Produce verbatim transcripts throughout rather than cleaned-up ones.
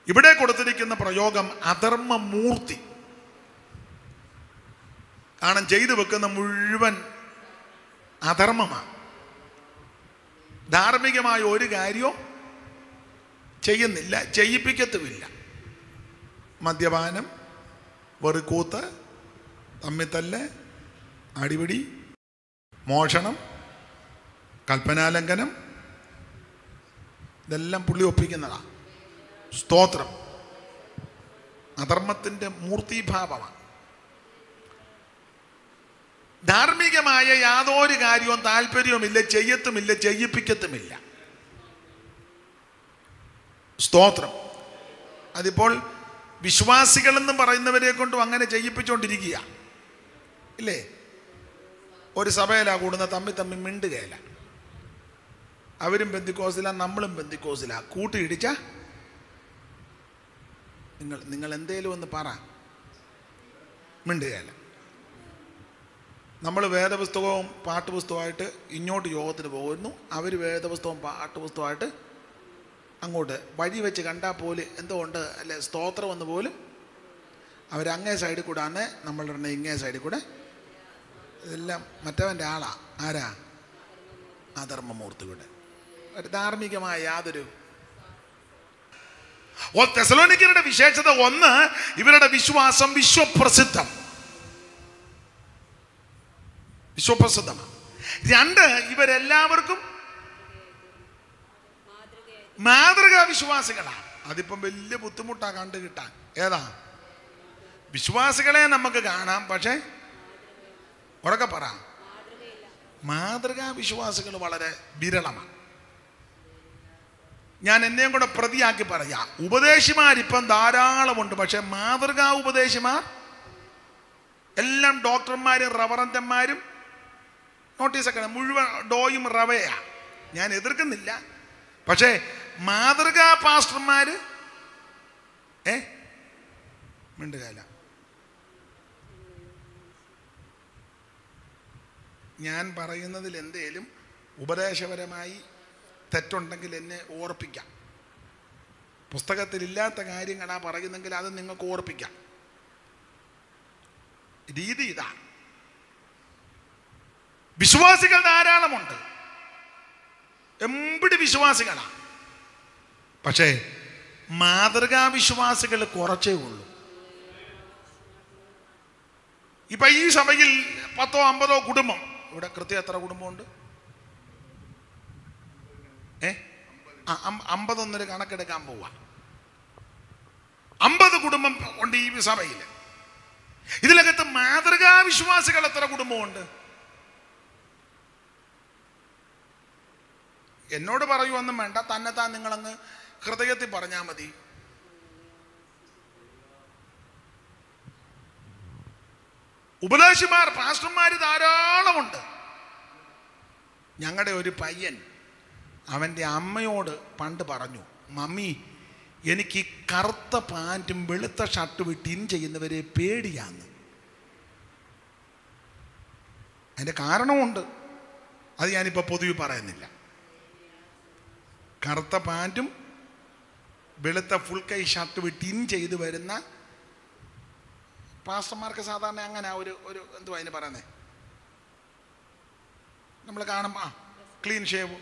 ഇവിടെ കൊടുത്തിരിക്കുന്ന പ്രയോഗം അധർമ്മമൂർത്തി. കാരണം ചെയ്തു വെക്കുന്ന മുഴുവൻ അധർമ്മമാണ്. ധാർമ്മികമായ ഒരു കാര്യവും ചെയ്യുന്നില്ല, ചെയ്യിപ്പിക്കത്തുമില്ല. മദ്യപാനം, വെറുക്കൂത്ത്, തമ്മിത്തല്ല്, അടിപിടി, മോഷണം, കൽപ്പനാലംഘനം, ഇതെല്ലാം പുള്ളി ഒപ്പിക്കുന്നതാണ്. സ്തോത്രം. അധർമ്മത്തിൻ്റെ മൂർത്തിഭാവമാണ്. ധാർമ്മികമായ യാതൊരു കാര്യവും താല്പര്യവുമില്ല, ചെയ്യത്തുമില്ല, ചെയ്യിപ്പിക്കത്തുമില്ല. സ്തോത്രം. അതിപ്പോൾ വിശ്വാസികളെന്നും പറയുന്നവരെ കൊണ്ടും അങ്ങനെ ചെയ്യിപ്പിച്ചുകൊണ്ടിരിക്കുക ഇല്ലേ? ഒരു സഭയിലാ കൂടുന്ന, തമ്മി തമ്മി മിണ്ടുകയില്ല. അവരും പെന്തിക്കോസിലാ, നമ്മളും പെന്തിക്കോസിലാ. കൂട്ടിയിടിച്ച നിങ്ങൾ നിങ്ങൾ എന്തേലും ഒന്ന് പറ, മിണ്ടുകയില്ല. നമ്മൾ വേദപുസ്തകവും പാട്ടുപുസ്തകമായിട്ട് ഇങ്ങോട്ട് യോഗത്തിന് പോകുന്നു, അവർ വേദപുസ്തകവും പാട്ടുപുസ്തകമായിട്ട് അങ്ങോട്ട്. വഴി വെച്ച് കണ്ടാൽ പോലും എന്തോ ഉണ്ട് അല്ലെ, സ്തോത്രം എന്ന് പോലും അവരങ്ങേ സൈഡിൽ കൂടെ ആണ്, നമ്മളുടെ ഇങ്ങേ സൈഡിൽ കൂടെ. ഇതെല്ലാം മറ്റവൻ്റെ ആളാ. ആരാ? അധർമ്മമൂർത്തിയുടെ. ഒരു ധാർമ്മികമായ യാതൊരു. തെസ്സലോനിക്കരുടെ വിശേഷത ഒന്ന്, ഇവരുടെ വിശ്വാസം വിശ്വപ്രസിദ്ധം, വിശ്വപ്രസിദ്ധമാണ്. രണ്ട്, ഇവരെല്ലാവർക്കും മാതൃകാ വിശ്വാസികളാണ്. അതിപ്പം വലിയ ബുദ്ധിമുട്ടാ കണ്ടു കിട്ടാൻ. ഏതാ? വിശ്വാസികളെ നമുക്ക് കാണാം, പക്ഷേ ഉറക്കെ പറ, മാതൃകാ വിശ്വാസികൾ വളരെ വിരളമാണ്. ഞാൻ എന്നെയും കൂടെ പ്രതിയാക്കി പറയാം. ഉപദേശിമാരിപ്പം ധാരാളമുണ്ട്, പക്ഷെ മാതൃകാ ഉപദേശിമാർ എല്ലാം ഡോക്ടർമാരും റവറന്റന്മാരും നോട്ടീസൊക്കെ മുഴുവൻ ഡോയും റവയാ. ഞാൻ എതിർക്കുന്നില്ല, പക്ഷേ മാതൃകാ പാസ്റ്റർമാര് ഏ മിണ്ടുകാല. ഞാൻ പറയുന്നതിൽ എന്തേലും ഉപദേശപരമായി തെറ്റുണ്ടെങ്കിൽ എന്നെ ഓർപ്പിക്കാം. പുസ്തകത്തിലില്ലാത്ത കാര്യങ്ങളാ പറയുന്നെങ്കിൽ അത് നിങ്ങൾക്ക് ഓർപ്പിക്കാം. രീതി ഇതാണ്. വിശ്വാസികൾ ധാരാളമുണ്ട്, എമ്പിടി വിശ്വാസികളാണ്, പക്ഷേ മാതൃകാ വിശ്വാസികൾ കുറച്ചേ ഉള്ളൂ. ഇപ്പൊ ഈ സഭയിൽ പത്തോ അമ്പതോ കുടുംബം, ഇവിടെ കൃത്യം എത്ര കുടുംബമുണ്ട്? ഏ അമ്പതൊന്നൊരു കണക്കെടുക്കാൻ പോവാ. അമ്പത് കുടുംബം ഉണ്ട് ഈ സഭയിൽ. ഇതിനകത്ത് മാതൃകാ വിശ്വാസികൾ എത്ര കുടുംബമുണ്ട്? എന്നോട് പറയുവൊന്നും വേണ്ട, തന്നെത്താൻ നിങ്ങളങ്ങ് ഹൃദയത്തിൽ പറഞ്ഞാൽ മതി. ഉപദേശിമാർ പാസ്റ്റർമാർ ധാരാളമുണ്ട്. ഞങ്ങളുടെ ഒരു പയ്യൻ അവൻ്റെ അമ്മയോട് പണ്ട് പറഞ്ഞു, മമ്മി എനിക്ക് ഈ കറുത്ത പാൻറ്റും വെളുത്ത ഷർട്ടും ഇട്ട് ഇൻ ചെയ്യുന്നവരെ പേടിയാന്ന്. അതിൻ്റെ കാരണമുണ്ട്, അത് ഞാനിപ്പോൾ പൊതുവെ പറയുന്നില്ല. കറുത്ത പാൻറ്റും വെളുത്ത ഫുൾ കൈ ഷർട്ടും ഇട്ട് ഇൻ ചെയ്ത് വരുന്ന പാസ്റ്റർമാർക്ക് സാധാരണ അങ്ങനെ ഒരു ഒരു എന്തുവാ അതിന് പറയുന്നത്, നമ്മൾ കാണും, ആ ക്ലീൻ ഷേവ്.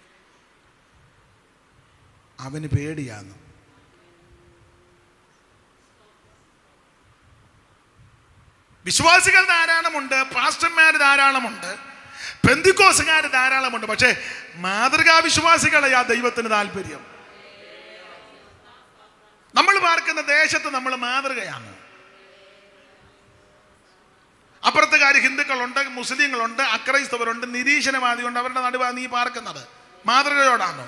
അവന് പേടിയാന്ന്. വിശ്വാസികൾ ധാരാളമുണ്ട്, പാസ്റ്റർമാർ ധാരാളമുണ്ട്, പെന്തിക്കോസുകാർ ധാരാളമുണ്ട്, പക്ഷേ മാതൃകാ വിശ്വാസികളെ ആ ദൈവത്തിന് താല്പര്യം. നമ്മൾ പാർക്കുന്ന ദേശത്ത് നമ്മൾ മാതൃകയാണ്. അപ്പുറത്തുകാർ ഹിന്ദുക്കളുണ്ട്, മുസ്ലിങ്ങളുണ്ട്, അക്രൈസ്തവരുണ്ട്, നിരീശ്വരവാദിയുണ്ട്. അവരുടെ നടുവാണ് നീ പാർക്കുന്നത്. മാതൃകയോടാണോ?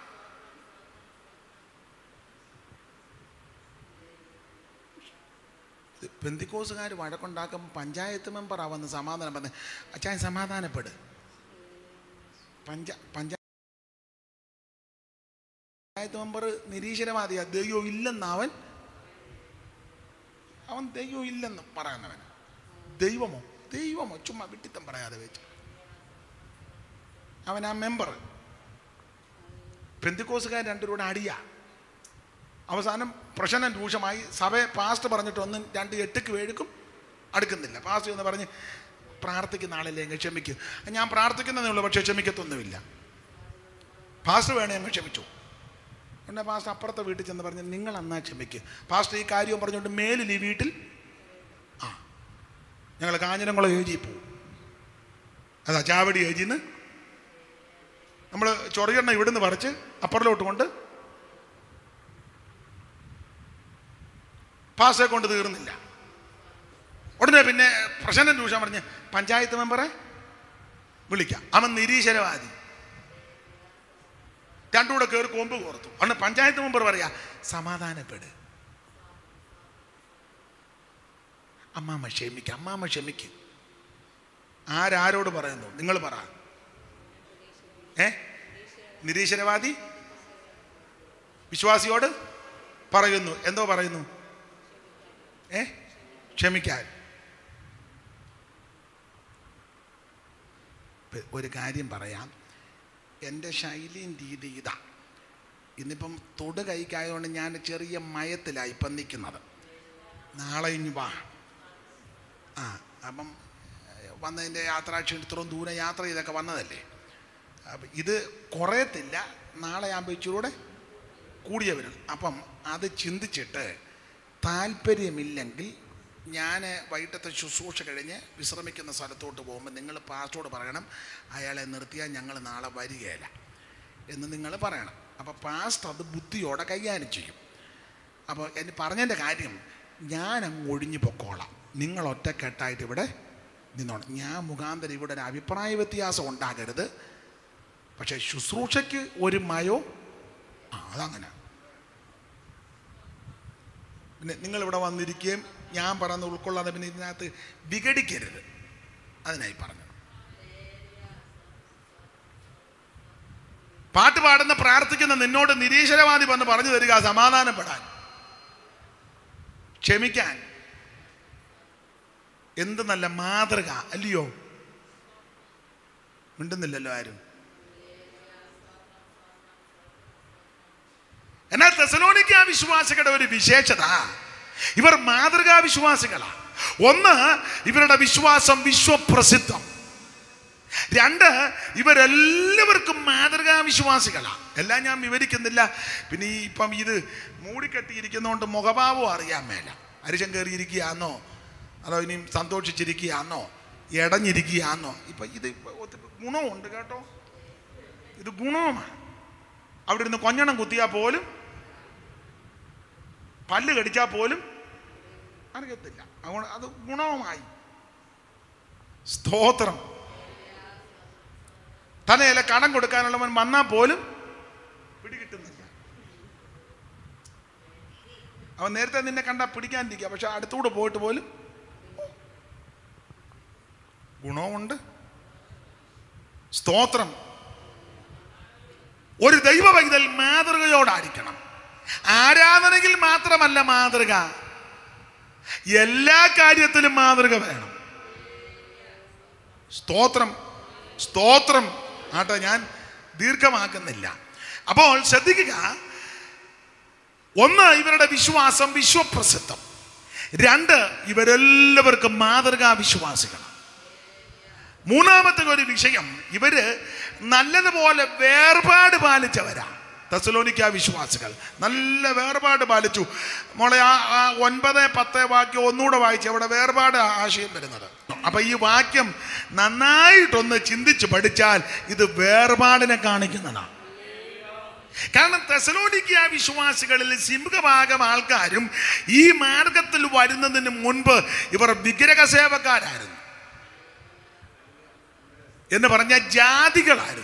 പെന്തിക്കോസുകാർ വഴക്കുണ്ടാക്കുമ്പോൾ പഞ്ചായത്ത് മെമ്പറാ വന്ന് സമാധാനം പറഞ്ഞ്, അച്ഛൻ സമാധാനപ്പെട്, പഞ്ചാ പഞ്ചായത്ത് മെമ്പർ നിരീശ്വരവാദിയാ, ദൈവം ഇല്ലെന്ന് അവൻ അവൻ ദൈവം ഇല്ലെന്ന് പറയുന്നവൻ. ദൈവമോ ദൈവമോ ചുമ്മാ വിട്ടിത്തം പറയാതെ വെച്ച് അവൻ ആ മെമ്പർ. പെന്തിക്കോസുകാർ രണ്ടുപേരുടെ അടിയാ. അവസാനം പ്രശ്നം രൂക്ഷമായി. സഭയെ പാസ്റ്റ് പറഞ്ഞിട്ട് ഒന്നും രണ്ട് എട്ടുക്ക് വേഴുക്കും അടുക്കുന്നില്ല. പാസ്റ്റ് എന്ന് പറഞ്ഞ് പ്രാർത്ഥിക്കുന്ന ആളല്ലേ അങ്ങ് ക്ഷമിക്കും. ഞാൻ പ്രാർത്ഥിക്കുന്നതേ ഉള്ളൂ, പക്ഷേ ക്ഷമിക്കത്തൊന്നുമില്ല. പാസ്റ്റ് വേണേ അങ്ങ് ക്ഷമിച്ചു. എന്നാൽ പാസ്റ്റ് അപ്പുറത്തെ വീട്ടിൽ ചെന്ന് പറഞ്ഞ് നിങ്ങൾ എന്നാ ക്ഷമിക്കുക. പാസ്റ്റ് ഈ കാര്യവും പറഞ്ഞുകൊണ്ട് മേലിൽ ഈ വീട്ടിൽ ആ ഞങ്ങൾ കാഞ്ഞിരംകുളം ഏജി പോവും. അതാ ചാവടി ഏജിന്ന് നമ്മൾ ചൊറിയെണ്ണ ഇവിടുന്ന് പറിച്ച് അപ്പുറലോട്ട് കൊണ്ട് പാസ്റ്റെ കൊണ്ട് തീർന്നില്ല. ഉടനെ പിന്നെ പ്രശ്നം രൂക്ഷം പറഞ്ഞ് പഞ്ചായത്ത് മെമ്പറെ വിളിക്കാം, അവൻ നിരീശ്വരവാദി. രണ്ടും കൂടെ കയറി കൊമ്പ് കോർത്തു. അന്ന് പഞ്ചായത്ത് മെമ്പർ പറയാ സമാധാനപ്പെട്, അമ്മാമ്മ ക്ഷമിക്കുക, അമ്മാമ്മ ക്ഷമിക്കും. ആരാരോട് പറയുന്നു? നിങ്ങൾ പറ. ഏ നിരീശ്വരവാദി വിശ്വാസിയോട് പറയുന്നു. എന്തോ പറയുന്നു? ഏ ക്ഷമിക്കാൻ. ഒരു കാര്യം പറയാം, എൻ്റെ ശൈലിയും രീതി ഇതാ. ഇന്നിപ്പം തൊട് കൈക്കായതുകൊണ്ട് ഞാൻ ചെറിയ മയത്തിലായി ഇപ്പം നിൽക്കുന്നത്. നാളെ ഇനി വാ. ആ അപ്പം വന്നതിൻ്റെ യാത്രാക്ഷീണം, ഇത്രയും ദൂരം യാത്ര ചെയ്തൊക്കെ വന്നതല്ലേ. അപ്പം ഇത് കുറയത്തില്ല, നാളെ ആകുമ്പോൾ ഇച്ചിരൂടെ കൂടിയ വരും. അപ്പം അത് ചിന്തിച്ചിട്ട് താല്പര്യമില്ലെങ്കിൽ ഞാൻ വൈകിട്ടത്തെ ശുശ്രൂഷ കഴിഞ്ഞ് വിശ്രമിക്കുന്ന സ്ഥലത്തോട്ട് പോകുമ്പോൾ നിങ്ങൾ പാസ്റ്റോട് പറയണം അയാളെ നിർത്തിയാൽ ഞങ്ങൾ നാളെ വരികയില്ല എന്ന് നിങ്ങൾ പറയണം. അപ്പോൾ പാസ്റ്റ് അത് ബുദ്ധിയോടെ കൈകാര്യം ചെയ്യും. അപ്പോൾ എന്നെ പറഞ്ഞതിൻ്റെ കാര്യം, ഞാൻ അങ്ങ് ഒഴിഞ്ഞു പൊക്കോളാം, നിങ്ങൾ ഒറ്റക്കെട്ടായിട്ട് ഇവിടെ നിന്നോണം. ഞാൻ മുഖാന്തരം ഇവിടെ ഒരു അഭിപ്രായ വ്യത്യാസം ഉണ്ടാകരുത്. പക്ഷേ ശുശ്രൂഷയ്ക്ക് ഒരു മയോ ആ അതങ്ങനെ. പിന്നെ നിങ്ങളിവിടെ വന്നിരിക്കുകയും ഞാൻ പറയുന്നത് ഉൾക്കൊള്ളാതെ പിന്നെ ഇതിനകത്ത് വിഘടിക്കരുത്, അതിനായി പറഞ്ഞു. പാട്ട് പാടുന്ന പ്രാർത്ഥിക്കുന്ന നിന്നോട് നിരീശ്വരവാദി വന്ന് പറഞ്ഞു തരിക സമാധാനപ്പെടാൻ, ക്ഷമിക്കാൻ. എന്ത് നല്ല മാതൃക അല്ലയോ? മിണ്ടുന്നില്ലല്ലോ ആരും. എന്നാൽ തെസലോനിക്ക വിശ്വാസികളുടെ ഒരു വിശേഷത, ഇവർ മാതൃകാ വിശ്വാസികളാണ്. ഒന്ന്, ഇവരുടെ വിശ്വാസം വിശ്വപ്രസിദ്ധം. രണ്ട്, ഇവരെല്ലാവർക്കും മാതൃകാ വിശ്വാസികളാണ്. എല്ലാം ഞാൻ വിവരിക്കുന്നില്ല. പിന്നെ ഈ ഇപ്പം ഇത് മൂടിക്കെട്ടിയിരിക്കുന്നതുകൊണ്ട് മുഖഭാവം അറിയാൻ മേല. അരിശം കയറിയിരിക്കുകയാന്നോ അതോ ഇനിയും സന്തോഷിച്ചിരിക്കുകയാന്നോ ഇടഞ്ഞിരിക്കുകയാന്നോ? ഇപ്പം ഇത് ഗുണമുണ്ട് കേട്ടോ, ഇത് ഗുണവുമാണ്. അവിടെ ഇരുന്ന് കൊഞ്ഞണം കുത്തിയാൽ പോലും പല്ല് കടിച്ചാൽ പോലും അറിയത്തില്ല. അതുകൊണ്ട് അത് ഗുണവുമായി. സ്തോത്രം. തലയിലെ കടം കൊടുക്കാനുള്ളവൻ വന്നാൽ പോലും പിടികിട്ടുന്നില്ല. അവൻ നേരത്തെ നിന്നെ കണ്ടാൽ പിടിക്കാനിരിക്കുക, പക്ഷെ അടുത്തൂടെ പോയിട്ട് പോലും ഗുണവുമുണ്ട്. സ്തോത്രം. ഒരു ദൈവ പൈതൽ മാതൃകയോടായിരിക്കണം. ആരാധനയിൽ മാത്രമല്ല മാതൃക, എല്ലാ കാര്യത്തിലും മാതൃക വേണം. സ്തോത്രം, സ്തോത്രം. ആട്ടെ, ഞാൻ ദീർഘമാക്കുന്നില്ല. അപ്പോൾ ശ്രദ്ധിക്കുക, ഒന്ന്, ഇവരുടെ വിശ്വാസം വിശ്വപ്രസിദ്ധം. രണ്ട്, ഇവരെല്ലാവർക്കും മാതൃകാ വിശ്വാസികളാണ്. മൂന്നാമത്തെ ഒരു വിഷയം, ഇവര് നല്ലതുപോലെ വേർപാട് പാലിച്ചവരാ. തെസലോനിക്ക വിശ്വാസികൾ നല്ല വേർപാട് പാലിച്ചു. മോളെ ആ ഒൻപത് പത്ത് വാക്യം ഒന്നുകൂടെ വായിച്ച് അവിടെ വേർപാട് ആശയം വരുന്നത്. അപ്പൊ ഈ വാക്യം നന്നായിട്ടൊന്ന് ചിന്തിച്ച് പഠിച്ചാൽ ഇത് വേർപാടിനെ കാണിക്കുന്നതാണ്. കാരണം തെസലോനിക്ക വിശ്വാസികളിൽ സിംഹഭാഗം ആൾക്കാരും ഈ മാർഗത്തിൽ വരുന്നതിന് മുൻപ് ഇവർ വിഗ്രഹ സേവക്കാരായിരുന്നു, എന്ന് പറഞ്ഞ ജാതികളായിരുന്നു.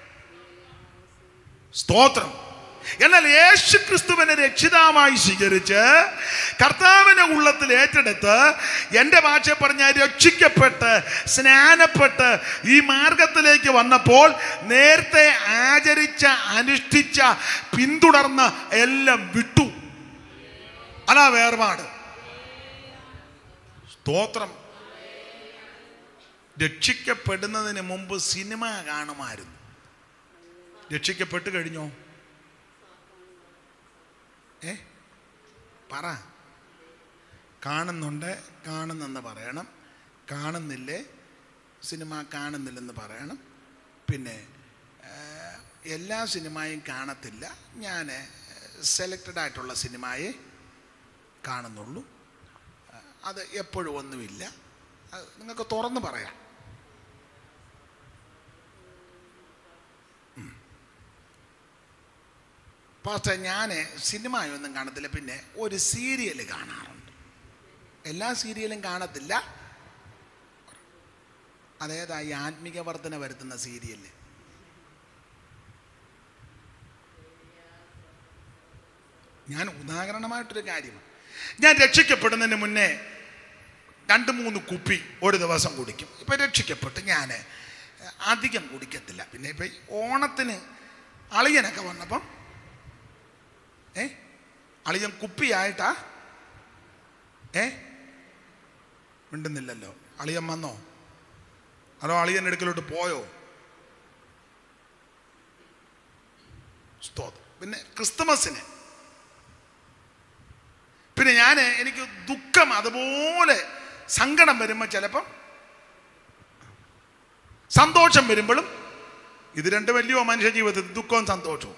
സ്തോത്രം. എന്നാൽ യേശു ക്രിസ്തുവിനെ രക്ഷിതാവായി സ്വീകരിച്ച് കർത്താവിനെ ഉള്ളത്തിൽ ഏറ്റെടുത്ത്, എൻ്റെ ഭാഷ പറഞ്ഞാൽ രക്ഷിക്കപ്പെട്ട് സ്നാനപ്പെട്ട് ഈ മാർഗത്തിലേക്ക് വന്നപ്പോൾ നേരത്തെ ആചരിച്ച അനുഷ്ഠിച്ച പിന്തുടർന്ന എല്ലാം വിട്ടു. അതാ വേർപാട്. സ്തോത്രം. രക്ഷിക്കപ്പെടുന്നതിന് മുമ്പ് സിനിമ കാണുമായിരുന്നു. രക്ഷിക്കപ്പെട്ട് കഴിഞ്ഞോ? ഏ പറ. കാണുന്നുണ്ട്, കാണുന്നെന്ന് പറയണം. കാണുന്നില്ലേ, സിനിമ കാണുന്നില്ലെന്ന് പറയണം. പിന്നെ എല്ലാ സിനിമയും കാണത്തില്ല, ഞാൻ സെലക്റ്റഡ് ആയിട്ടുള്ള സിനിമയെ കാണുന്നുള്ളൂ, അത് എപ്പോഴും ഒന്നുമില്ല. നിങ്ങൾക്ക് തുറന്ന് പറയാം. പക്ഷേ ഞാൻ സിനിമയൊന്നും കാണത്തില്ല, പിന്നെ ഒരു സീരിയൽ കാണാറുണ്ട്. എല്ലാ സീരിയലും കാണത്തില്ല. അതേതാ ഈ ആത്മീക വർധന വരുത്തുന്ന സീരിയൽ? ഞാൻ ഉദാഹരണമായിട്ടൊരു കാര്യമാണ്. ഞാൻ രക്ഷിക്കപ്പെടുന്നതിന് മുന്നേ രണ്ട് മൂന്ന് കുപ്പി ഒരു ദിവസം കുടിക്കും. ഇപ്പം രക്ഷിക്കപ്പെട്ട് ഞാൻ അധികം കുടിക്കത്തില്ല. പിന്നെ ഇപ്പം ഓണത്തിന് അളിയനൊക്കെ വന്നപ്പം ഏ അളിയൻ കുപ്പിയായിട്ടാ ഏ മിണ്ടുന്നില്ലല്ലോ. അളിയൻ വന്നോ? അതോ അളിയൻ അടുക്കലോട്ട് പോയോ? സ്തോത്രം. പിന്നെ ക്രിസ്തുമസിന് പിന്നെ ഞാൻ എനിക്ക് ദുഃഖം അതുപോലെ സങ്കടം വരുമ്പോൾ ചിലപ്പം സന്തോഷം വരുമ്പോഴും ഇത് രണ്ട് വലിയ മനുഷ്യ ജീവിതത്തിൽ ദുഃഖവും സന്തോഷവും.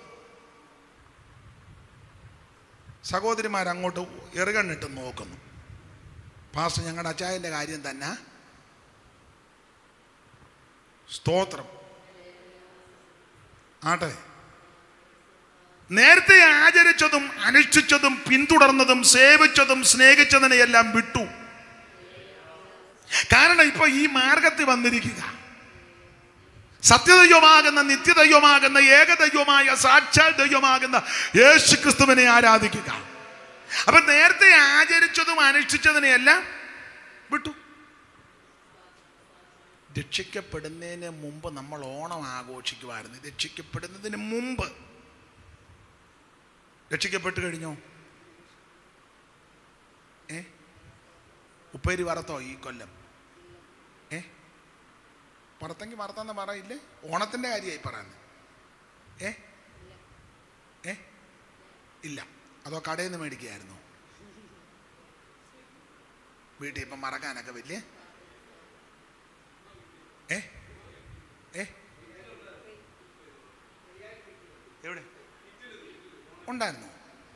സഹോദരിമാരങ്ങോട്ട് ഇറുകണ്ണിട്ട് നോക്കുന്നു. പാസ്റ്റർ ഞങ്ങളുടെ അച്ചായൻ്റെ കാര്യം തന്നെ. സ്തോത്രം. ആട്ടെ, നേരത്തെ ആചരിച്ചതും അനുഷ്ഠിച്ചതും പിന്തുടർന്നതും സേവിച്ചതും സ്നേഹിച്ചതിനെയെല്ലാം വിട്ടു. കാരണം ഇപ്പൊ ഈ മാർഗത്തിൽ വന്നിരിക്കുക സത്യദൈവമാകുന്ന നിത്യദൈവമാകുന്ന ഏകദൈവമായ സാക്ഷാൽ ദൈവമാകുന്ന യേശു ക്രിസ്തുവിനെ ആരാധിക്കുക. അപ്പൊ നേരത്തെ ആചരിച്ചതും അനുഷ്ഠിച്ചതിനെയെല്ലാം വിട്ടു. രക്ഷിക്കപ്പെടുന്നതിന് മുമ്പ് നമ്മൾ ഓണം ആഘോഷിക്കുമായിരുന്നു. രക്ഷിക്കപ്പെടുന്നതിന് മുമ്പ്. രക്ഷിക്കപ്പെട്ട് കഴിഞ്ഞോ? ഏ ഉപ്പേരി വറുത്തോ ഈ കൊല്ലം? ഏ വറുത്തെങ്കിൽ വറുത്തെന്ന് പറയില്ലേ? ഓണത്തിൻ്റെ കാര്യമായി പറയുന്നത്. ഏ ഏ ഇല്ല. അതോ കടയിൽ നിന്ന് മേടിക്കുകയായിരുന്നു? വീട്ടിൽ ഇപ്പം മറക്കാനൊക്കെ വലിയ ഏ ഏ എവിടെ ഉണ്ടായിരുന്നു?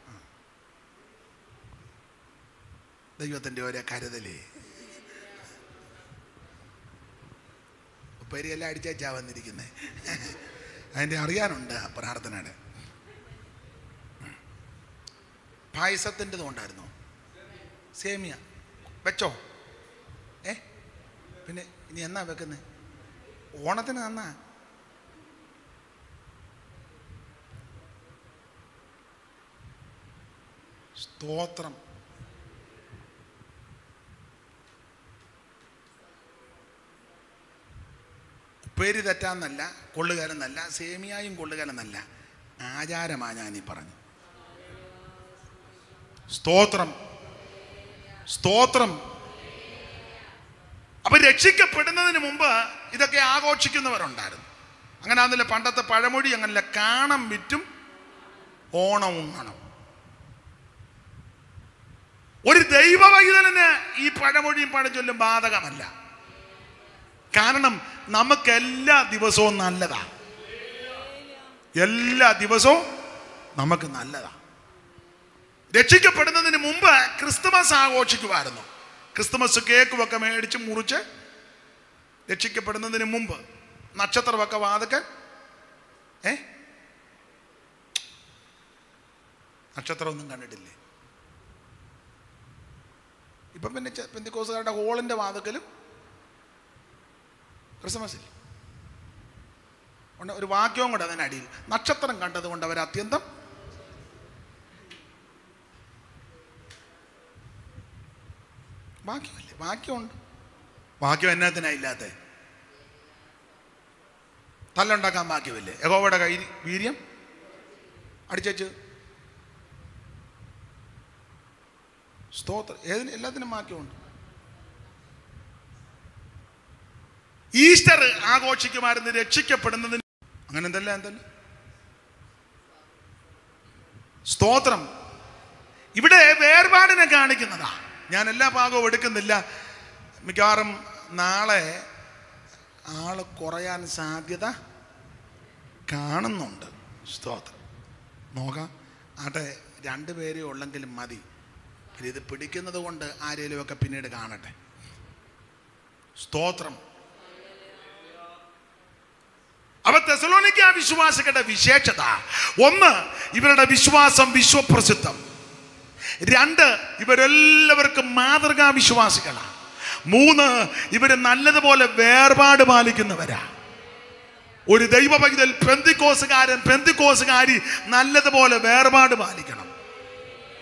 ദൈവത്തിൻ്റെ ഓരോ കരുതലേ. ഉപ്പേരിയെല്ലാം അടിച്ചാ വന്നിരിക്കുന്നത്. അതിൻ്റെ അറിയാനുണ്ട് പ്രാർത്ഥനയുടെ. പായസത്തിൻ്റെതും ഉണ്ടായിരുന്നോ? സേമിയ വെച്ചോ? ഏ പിന്നെ ഇനി എന്നാ വെക്കുന്നത്? ഓണത്തിന് നന്നാ. സ്തോത്രം. ഉപ്പേരി തെറ്റാന്നല്ല, കൊള്ളുകാരെന്നല്ല, സേമിയായും കൊള്ളുകാരെന്നല്ല, ആചാരമാ ഞാനീ പറഞ്ഞു. സ്തോത്രം സ്തോത്രം. അപ്പൊ രക്ഷിക്കപ്പെടുന്നതിന് മുമ്പ് ഇതൊക്കെ ആഘോഷിക്കുന്നവരുണ്ടായിരുന്നു. അങ്ങനെ ആണെന്നില്ല പണ്ടത്തെ പഴമൊഴി, അങ്ങനല്ല, കാണം വിറ്റും ഓണം ഉണ്ണണം. ഒരു ദൈവവൈതലിന് ഈ പഴമൊഴിയും പഴഞ്ചൊല്ലും ബാധകമല്ല. കാരണം നമുക്ക് എല്ലാ ദിവസവും നല്ലതാ. എല്ലാ ദിവസവും നമുക്ക് നല്ലതാ. രക്ഷിക്കപ്പെടുന്നതിന് മുമ്പ് ക്രിസ്തുമസ് ആഘോഷിക്കുമായിരുന്നു. ക്രിസ്തുമസ് കേക്കുമൊക്കെ മേടിച്ച് മുറിച്ച് രക്ഷിക്കപ്പെടുന്നതിന് മുമ്പ് നക്ഷത്രമൊക്കെ വാതക്കൻ ഏ നക്ഷത്രമൊന്നും കണ്ടിട്ടില്ലേ? ഇപ്പം പിന്നെ പെന്തിക്കോസുകാരുടെ ഹോളിൻ്റെ വാതക്കലും ക്രിസ്മസിൽ ഉണ്ട്. ഒരു വാക്യവും കൂടെ അതിനടിയിൽ, നക്ഷത്രം കണ്ടതുകൊണ്ട് അവർ അത്യന്തം വാക്യമല്ലേ? വാക്യമുണ്ട്. വാക്യം എന്നത്തിനാ ഇല്ലാത്ത? തല്ലുണ്ടാക്കാൻ വാക്യമില്ലേ? യഹോവയുടെ കൈ വീര്യം അടിച്ചു. സ്തോത്രം. ഏതിന് എല്ലാത്തിനും വാക്യമുണ്ട്. ഈസ്റ്റർ ആഘോഷിക്കുമായിരുന്നു രക്ഷിക്കപ്പെടുന്നതിന്. അങ്ങനെ എന്തല്ല എന്തല്ല സ്തോത്രം. ഇവിടെ വേർപ വേർപാടിനെ കാണിക്കുന്നതാ. ഞാൻ എല്ലാ ഭാഗവും എടുക്കുന്നില്ല. മിക്കവാറും നാളെ ആള് കുറയാൻ സാധ്യത കാണുന്നുണ്ട്. സ്തോത്രം. നോക്കാം. ആട്ടെ, രണ്ടുപേരേ ഉള്ളെങ്കിലും മതി. പിന്നെ ഇത് പിടിക്കുന്നത് കൊണ്ട് ആരെങ്കിലും ഒക്കെ പിന്നീട് കാണട്ടെ. സ്തോത്രം. അവ തെസലോനിക്ക വിശ്വാസികളുടെ വിശേഷത ഒന്ന്, ഇവരുടെ വിശ്വാസം വിശ്വപ്രസിദ്ധം. രണ്ട്, ഇവരെല്ലാവർക്കും മാതൃകാ വിശ്വാസികളാണ്. മൂന്ന്, ഇവര് നല്ലതുപോലെ വേർപാട് പാലിക്കുന്നവരാ. ഒരു ദൈവ പൈതൽ, പെന്തിക്കോസുകാരൻ, പെന്തിക്കോസുകാരി നല്ലതുപോലെ വേർപാട് പാലിക്കണം.